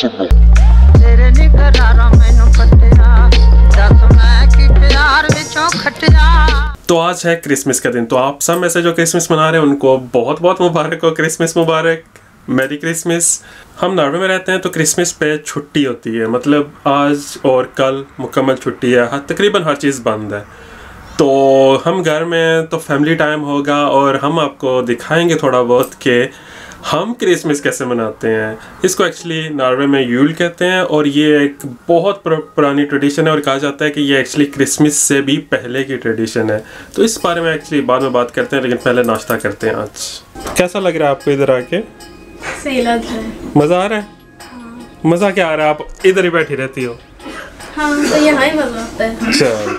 सुनो। तेरे निकरारा मैनू पट्टिया दस मैं कि प्यार विचों खटिया। तो आज है क्रिसमस का दिन, तो आप सब में से जो क्रिसमस मना रहे हैं उनको बहुत बहुत मुबारक हो, क्रिसमस मुबारक, मैरी क्रिसमस। हम नॉर्वे में रहते हैं तो क्रिसमस पे छुट्टी होती है, मतलब आज और कल मुकम्मल छुट्टी है, तकरीबन हर चीज़ बंद है। तो हम घर में तो फैमिली टाइम होगा और हम आपको दिखाएंगे थोड़ा बहुत कि हम क्रिसमस कैसे मनाते हैं। इसको एक्चुअली नॉर्वे में यूल कहते हैं और ये एक बहुत पुरानी ट्रेडिशन है और कहा जाता है कि ये एक्चुअली क्रिसमस से भी पहले की ट्रेडिशन है। तो इस बारे में एक्चुअली बाद में बात करते हैं, लेकिन पहले नाश्ता करते हैं। आज कैसा लग रहा है आपको इधर आके? सही लग रहा है। मज़ा आ रहा है? हाँ। मज़ा क्या आ रहा है? आप इधर ही बैठी रहती हो? हाँ, तो यहाँ ही मज़ा आता है। चल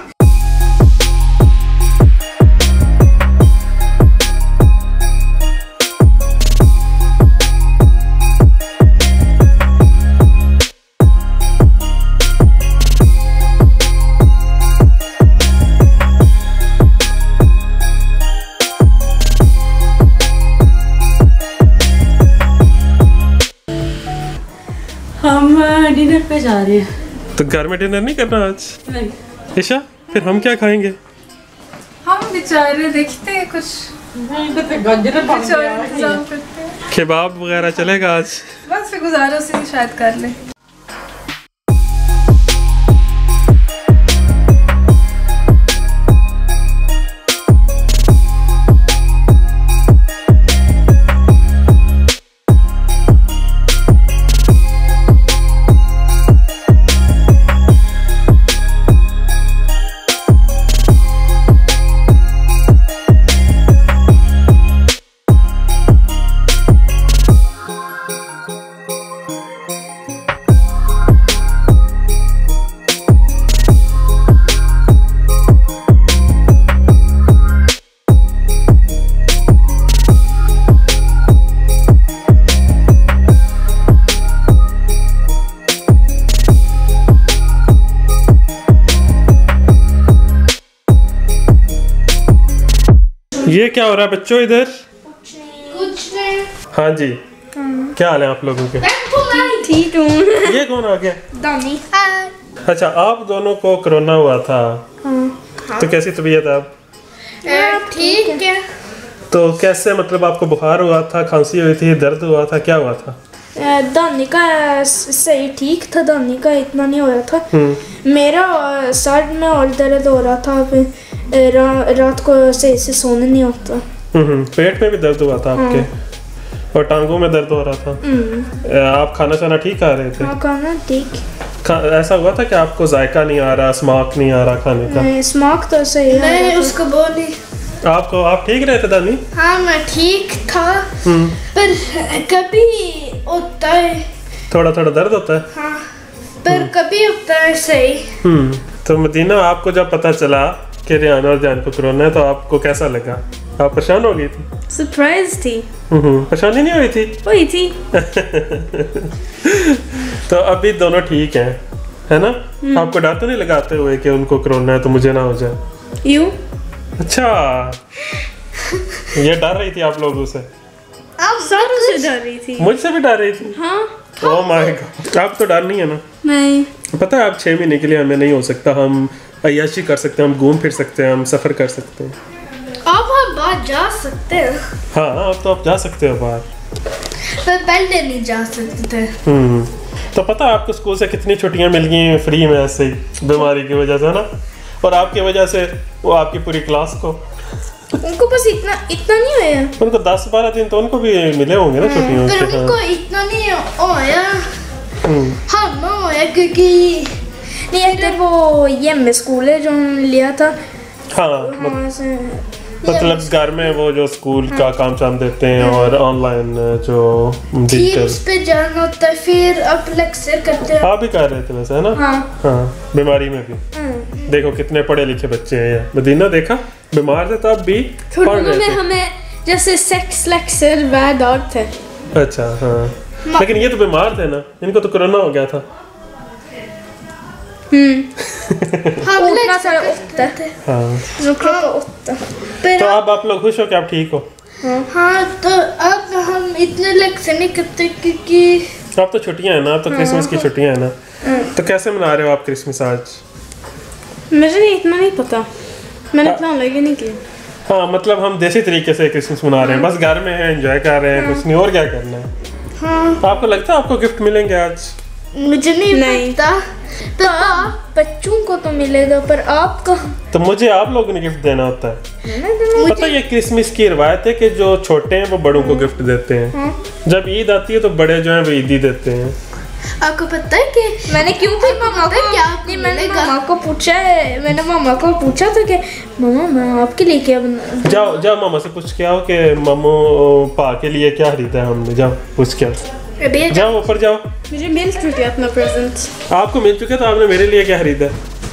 हम डिनर पे जा रहे हैं। तो घर में डिनर नहीं करना आज? नहीं। ईशा, फिर हम क्या खाएंगे? हम बेचारे देखते हैं कुछ केबाब वगैरह चलेगा आज? बस फिर गुजारा से शायद कर ले। ये क्या हो रहा है बच्चों इधर? कुछ नहीं। हाँ जी, क्या हाल है आप लोगों के? ठीक हूँ। ये कौन आ गया? दानी। अच्छा, आप दोनों को कोरोना हुआ था। तो कैसी तबीयत है आप? ठीक है। तो कैसे, मतलब आपको बुखार हुआ था, खांसी हुई थी, दर्द हुआ था, क्या हुआ था? दानी का सही ठीक था, दानी का इतना नहीं हो रहा था। मेरा सर में और दर्द हो रहा था, रात को सही से सोने नहीं होता। पेट में भी दर्द हुआ था आपके? और टांगों में दर्द हो रहा था? आप खाना शाना ठीक खा रहे थे? हाँ, खाना ठीक। ऐसा हुआ था कि आपको जायका नहीं आ रहा, स्माक नहीं आ रहा खाने का? स्माक तो सही है। नहीं, उसको बोली। आप ठीक रहे थे दानी? हाँ, मैं ठीक था, पर कभी होता है, थोड़ा थोड़ा दर्द होता है। हाँ, पर कभी होता है सही। तो मदीना, आपको जब पता चला कि रियाना और जान को कोरोना है तो आपको कैसा लगा? आप परेशान हो गई थी? सरप्राइज थी। परेशानी नहीं हुई थी? हुई थी। तो अभी दोनों ठीक हैं, है ना? आपको डर तो नहीं लगाते हुए कि उनको कोरोना है तो मुझे ना हो जाए? यू? अच्छा, ये डर रही थी आप लोगों से? सारों से डर रही थी। मुझसे भी डर रही थी? हाँ। ओह माय गॉड, आप तो डर नहीं है ना? नहीं। पता है, आप 6 महीने के लिए हमें नहीं हो सकता, हम अय्याशी कर सकते हैं, हम घूम फिर सकते हैं, हम सफ़र कर सकते हैं। अब हम बाहर जा सकते हैं। हाँ, अब तो आप जा सकते हो बाहर, पर पहले नहीं जा सकते थे। तो पता है आपको स्कूल से कितनी छुट्टियां मिल गई फ्री में ऐसे ही, बीमारी की वजह से ना? और आपकी वजह से वो आपकी पूरी क्लास को, उनको बस इतना नहीं हुआ। उनको 10-12 दिन तो उनको भी मिले होंगे ना छुट्टियों से। पर उनको इतना नहीं होया, हम होया क्योंकि नहीं, तो वो ये में स्कूल है जो लिया था। हाँ, मतलब घर में वो जो स्कूल का काम शाम देते हैं और ऑनलाइन जो डिजिटल पे जाना होता है, फिर अब लेक्चर करते हैं। आप भी कर रहे थे वैसे, है ना? हाँ, बीमारी में भी। देखो कितने पढ़े लिखे बच्चे हैं ये। मदीना देखा, बीमार थे तब भी पढ़ रहे थे। हमें जैसे सेक्स लेक्चर बैड और थे। अच्छा, हाँ, लेकिन ये तो बीमार थे ना, इनको तो कोरोना हो गया था। हम उतना सारा उठता थे। तो अब आप लोग खुश हो कि आप ठीक हो? हाँ, तो अब हम इतने लेक्चर नहीं करते क्योंकि अब तो छुट्टियां है ना, तो क्रिसमस की छुट्टियां है ना, तो कैसे मना रहे हो आप क्रिसमस आज? मुझे इतना नहीं पता, मैंने प्लान लगे नहीं किया। हाँ मतलब हम देसी तरीके से क्रिसमस मना रहे हैं, बस घर में है, एंजॉय कर रहे हैं, कुछ नहीं, और क्या करना है। हाँ। तो आपको लगता है आपको गिफ्ट मिलेंगे आज? मुझे नहीं पता, तो बच्चों को तो मिलेगा, पर आपको तो मुझे आप लोगों ने गिफ्ट देना होता है। पता है ये क्रिसमस की रिवायत है कि जो छोटे हैं वो बड़ों को गिफ्ट देते हैं। जब ईद आती है तो बड़े जो हैं वो ईदी देते हैं। आपको पता है कि मैंने क्यों फिर मामा को क्या नहीं, मैंने मामा को पूछा है, मैंने मामा को पूछा था कि मामा मैं आपके लिए क्या बना। जाओ जाओ मामा से पूछ के आओ कि मामू पा के लिए क्या खरीदा है हमने, जाओ पूछ के आओ, जाओ ऊपर जाओ। मुझे मिल चुका है अपना प्रेजेंट। आपको मिल चुका तो आपने मेरे लिए क्या खरीदा?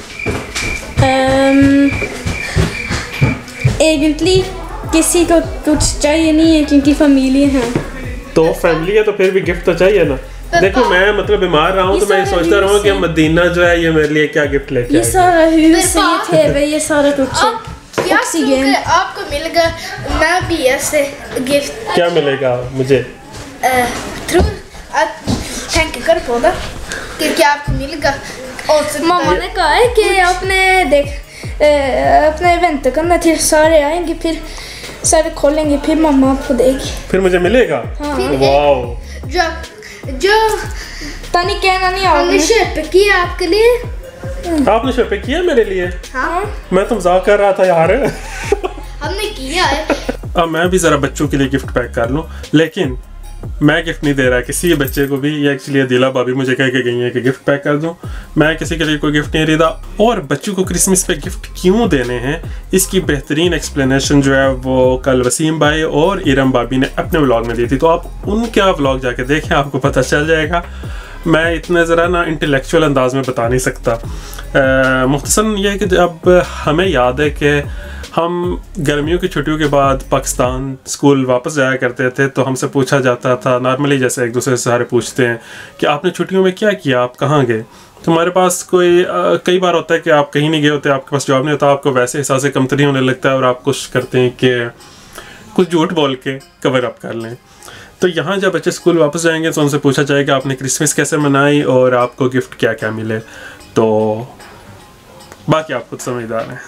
एजेंटली किसी को कुछ चाहिए नहीं है क्योंकि फैमिली है। तो फैमिली है तो फिर भी गिफ्ट तो चाहिए ना। देखो मैं मतलब बीमार रहा हूँ तो मैं सोचता रहूँ कि मदीना जो है ये मेरे लिए क्या गिफ्ट लेके ये सारा थे भाई, ये सारा कुछ ऑक्सीजन आपको मिलेगा, मैं भी ऐसे गिफ्ट क्या मिलेगा मुझे? थ्रू थैंक यू कर बोला कि क्या आपको मिलेगा। और मामा ने कहा है कि आपने अपने इवेंट करना, फिर सारे आएंगे, फिर सारे खोलेंगे, फिर मामा आपको देगी, फिर मुझे मिलेगा। हाँ। वाओ जो तानी कहना नहीं हमने आपने शिप किया आपके लिए। आपने शॉपिंग किया मेरे लिए? हाँ मैं तो मजाक कर रहा था यार। हमने किया है। अब मैं भी जरा बच्चों के लिए गिफ्ट पैक कर लूं, लेकिन मैं गिफ्ट नहीं दे रहा किसी बच्चे को भी। ये एक्चुअली दिला भाभी मुझे कह के गई है कि गिफ्ट पैक कर दूं, मैं किसी के लिए कोई गिफ्ट नहीं खरीदा। और बच्चों को क्रिसमस पे गिफ्ट क्यों देने हैं इसकी बेहतरीन एक्सप्लेनेशन जो है वो कल वसीम भाई और इरम भाभी ने अपने व्लॉग में दी थी, तो आप उनका व्लॉग जाके देखें, आपको पता चल जाएगा। मैं इतना ज़रा ना इंटेलेक्चुअल अंदाज में बता नहीं सकता। मुख्तसरन ये है कि अब हमें याद है कि हम गर्मियों की छुट्टियों के बाद पाकिस्तान स्कूल वापस जाया करते थे, तो हमसे पूछा जाता था नॉर्मली, जैसे एक दूसरे से सारे पूछते हैं कि आपने छुट्टियों में क्या किया, आप कहाँ गए। तो हमारे पास कोई कई बार होता है कि आप कहीं नहीं गए होते, आपके पास जवाब नहीं होता, आपको वैसे हिसाब से कमतरी होने लगता है और आप कोशिश करते हैं कि कुछ झूठ बोल के कवर अप कर लें। तो यहाँ जब बच्चे स्कूल वापस जाएंगे तो उनसे पूछा जाएगा आपने क्रिसमस कैसे मनाई और आपको गिफ्ट क्या क्या मिले। तो बाकी आप खुद समझदार हैं।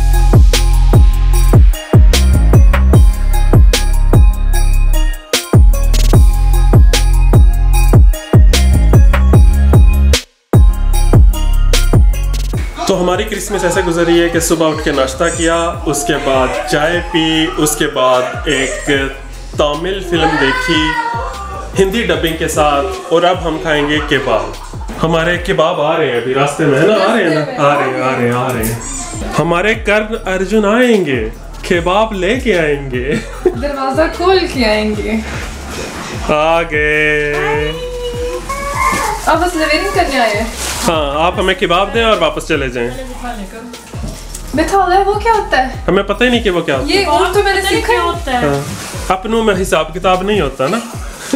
तो हमारी क्रिसमस ऐसे गुजरी है कि सुबह उठ के नाश्ता किया, उसके बाद चाय पी, उसके बाद एक तमिल फिल्म देखी हिंदी डबिंग के साथ, और अब हम खाएंगे केबाब। हमारे केबाब आ रहे हैं अभी रास्ते में, है ना? आ रहे हैं ना? आ रहे हैं। हमारे कर्ण अर्जुन आएंगे, केबाब लेके आएंगे, दरवाजा खोल के आएंगे। आ गए। आप बस लिविंग करने आए हैं। हाँ आप हमें केबाब दें और वापस चले जाएं। मिठाल है, वो क्या होता है? हमें पता ही नहीं कि वो क्या होता है। ये और तो मैंने सीखा होता है। हाँ, अपनों में हिसाब किताब नहीं होता ना।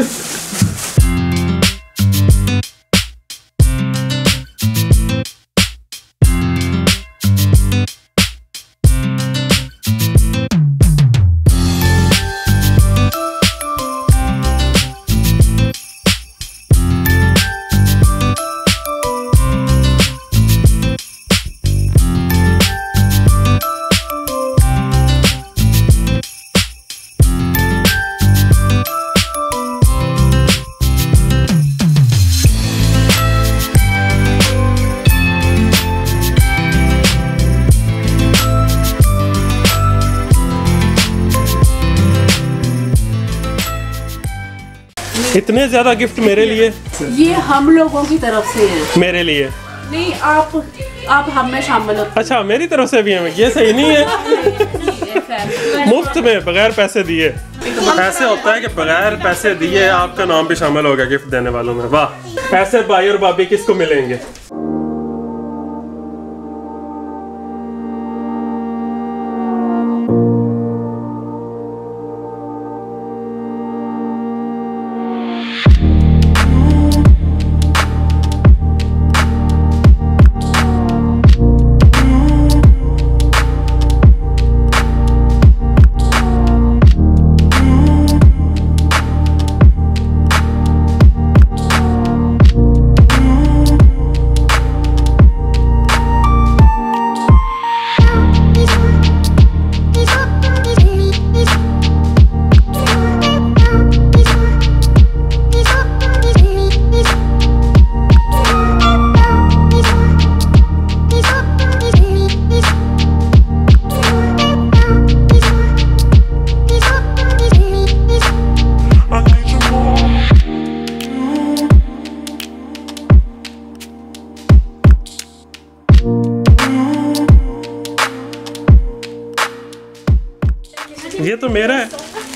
इतने ज्यादा गिफ्ट मेरे लिए? ये हम लोगों की तरफ से है। मेरे लिए नहीं, आप हम में शामिल होते। अच्छा मेरी तरफ से भी है, ये सही नहीं है। मुफ्त में बगैर पैसे दिए। ऐसे होता है कि बगैर पैसे दिए आपका नाम भी शामिल होगा गिफ्ट देने वालों में। वाह, ऐसे भाई और भाभी किसको मिलेंगे। ये तो मेरा है।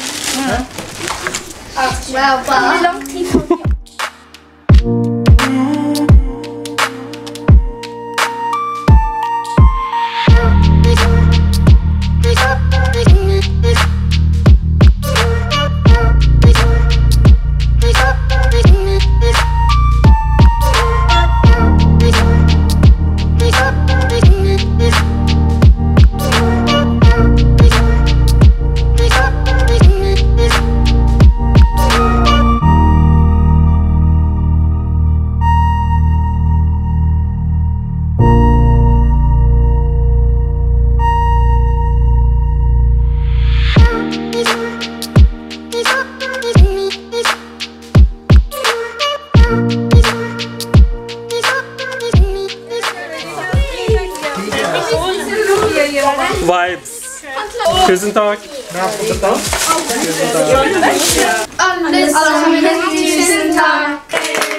Vibes. Tusen takk. Tusen takk.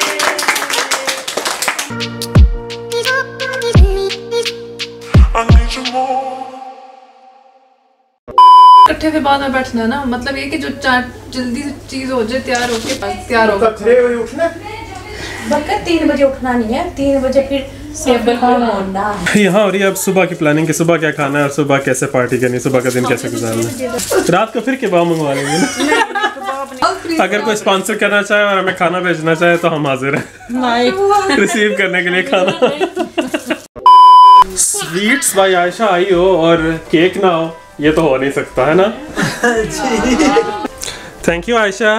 इकट्ठे के बाद में बैठना है ना, मतलब ये कि जो जल्दी से चीज हो जाए, तैयार होके तैयार होगा। 3 बजे उठना, बल्कि 3 बजे उठना नहीं है, 3 बजे फिर टेबल पर होना है। यहाँ हो रही है अब सुबह की प्लानिंग कि सुबह क्या खाना है और सुबह कैसे पार्टी करनी, सुबह का दिन कैसे गुजारना है। रात को फिर कबाब मंगवा लेंगे ना। अगर कोई स्पॉन्सर करना चाहे और हमें खाना भेजना चाहे तो हम हाजिर हैं रिसीव करने के लिए खाना। स्वीट्स भाई आयशा आई हो और केक ना हो, ये तो हो नहीं सकता है ना। Thank you Ayesha.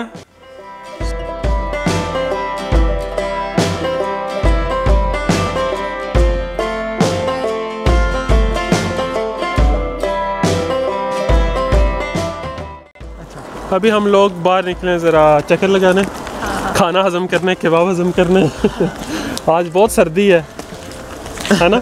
अभी हम लोग बाहर निकले ज़रा चक्कर लगाने, खाना हजम करने, कबाब हजम करने। आज बहुत सर्दी है ना?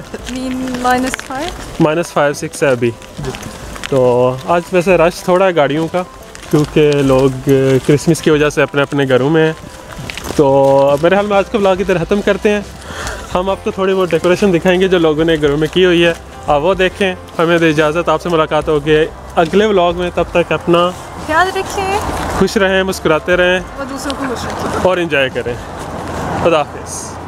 -5 -6 है अभी। तो आज वैसे रश थोड़ा है गाड़ियों का, क्योंकि लोग क्रिसमस की वजह से अपने अपने घरों में हैं। तो मेरे ख्याल में आज का व्लॉग इधर ख़त्म करते हैं। हम आपको थोड़ी बहुत डेकोरेशन दिखाएंगे जो लोगों ने घरों में की हुई है, आप वो देखें। हमें दे इजाज़त, आपसे मुलाकात होगी अगले व्लॉग में। तब तक अपना ख्याल रखें, खुश रहें, मुस्कुराते रहें और दूसरों को खुश रखें और एंजॉय करें। खुदा हाफिज़।